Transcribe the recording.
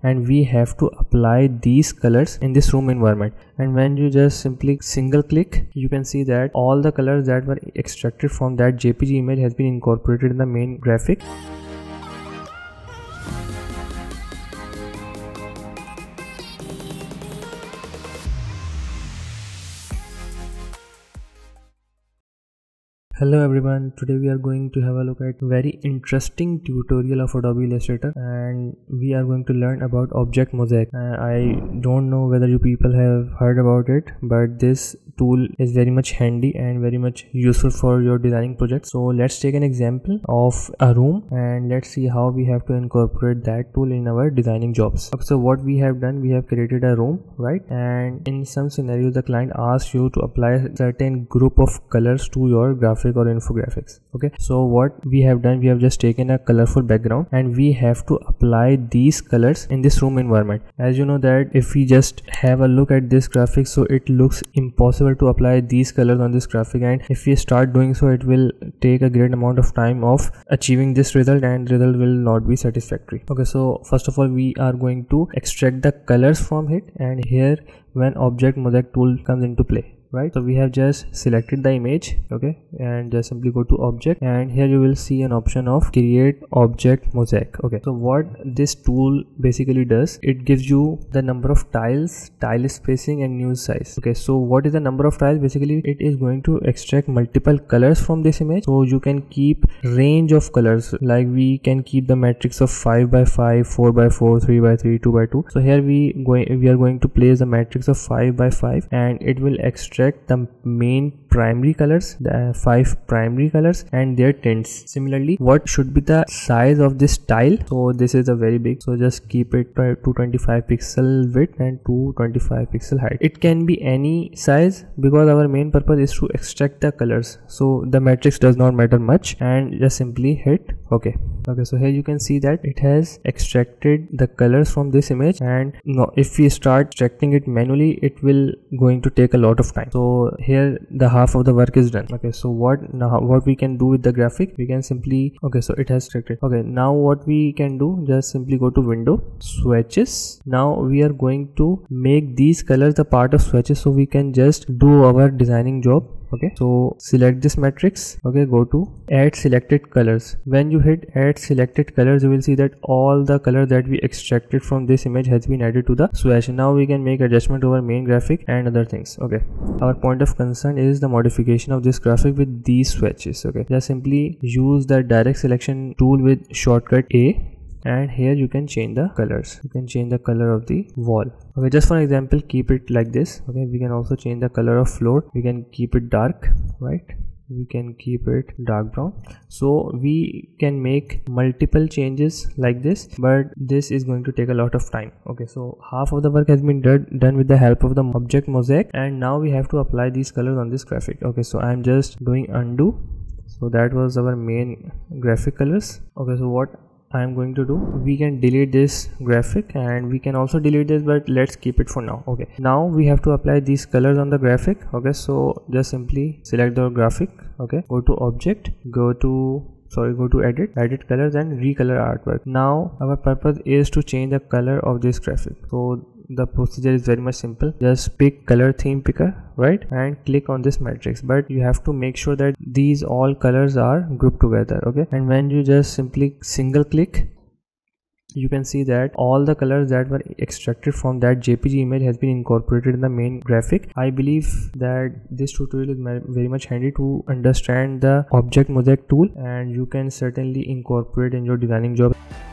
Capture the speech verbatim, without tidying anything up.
and we have to apply these colors in this room environment. And when you just simply single click, you can see that all the colors that were extracted from that J P G image has been incorporated in the main graphic. Hello everyone, today we are going to have a look at very interesting tutorial of Adobe Illustrator, and we are going to learn about Object Mosaic. Uh, I don't know whether you people have heard about it, but this tool is very much handy and very much useful for your designing project. So let's take an example of a room and let's see how we have to incorporate that tool in our designing jobs. So what we have done, we have created a room, right? And in some scenarios the client asks you to apply a certain group of colors to your graphic or infographics. Okay, so what we have done, we have just taken a colorful background and we have to apply these colors in this room environment. As you know that if we just have a look at this graphic, so it looks impossible to apply these colors on this graphic, and if we start doing so, it will take a great amount of time of achieving this result and result will not be satisfactory. Okay, so first of all we are going to extract the colors from it, and here when Object Mosaic tool comes into play. Right, so we have just selected the image, okay, and just simply go to object, and here you will see an option of create object mosaic. Okay, so what this tool basically does, it gives you the number of tiles, tile spacing and new size. Okay, so what is the number of tiles? Basically it is going to extract multiple colors from this image, so you can keep range of colors, like we can keep the matrix of five by five, four by four, three by three, two by two. So here we going we are going to place a matrix of five by five, and it will extract the main primary colors, the five primary colors and their tints. Similarly, what should be the size of this tile? So this is a very big, so just keep it two twenty-five pixel width and two twenty-five pixel height. It can be any size because our main purpose is to extract the colors, so the matrix does not matter much, and just simply hit okay. Okay, so here you can see that it has extracted the colors from this image, and no, if we start extracting it manually, it will going to take a lot of time. So here the half of the work is done. Okay, so what now what we can do with the graphic, we can simply, okay, so it has extracted. Okay, now what we can do, just simply go to window, swatches. Now we are going to make these colors the part of swatches, so we can just do our designing job. Okay, so select this matrix. Okay, go to add selected colors. When you hit add selected colors, you will see that all the color that we extracted from this image has been added to the swatch. Now we can make adjustment to our main graphic and other things. Okay, our point of concern is the modification of this graphic with these swatches. Okay, just simply use the direct selection tool with shortcut A, and here you can change the colors. You can change the color of the wall. Okay, just for example, keep it like this. Okay, we can also change the color of floor. We can keep it dark, right? We can keep it dark brown. So we can make multiple changes like this, but this is going to take a lot of time. Okay, so half of the work has been done done with the help of the Object Mosaic, and now we have to apply these colors on this graphic. Okay, so I'm just doing undo. So that was our main graphic colors. Okay, so what I am going to do, we can delete this graphic and we can also delete this, but let's keep it for now. Okay, now we have to apply these colors on the graphic. Okay, so just simply select the graphic. Okay, go to object, go to sorry go to edit, edit colors and recolor artwork. Now our purpose is to change the color of this graphic. So the procedure is very much simple. Just pick color theme picker, right, and click on this matrix, but you have to make sure that these all colors are grouped together. Okay, and when you just simply single click, you can see that all the colors that were extracted from that J P G image has been incorporated in the main graphic. I believe that this tutorial is very much handy to understand the Object Mosaic tool, and you can certainly incorporate in your designing job.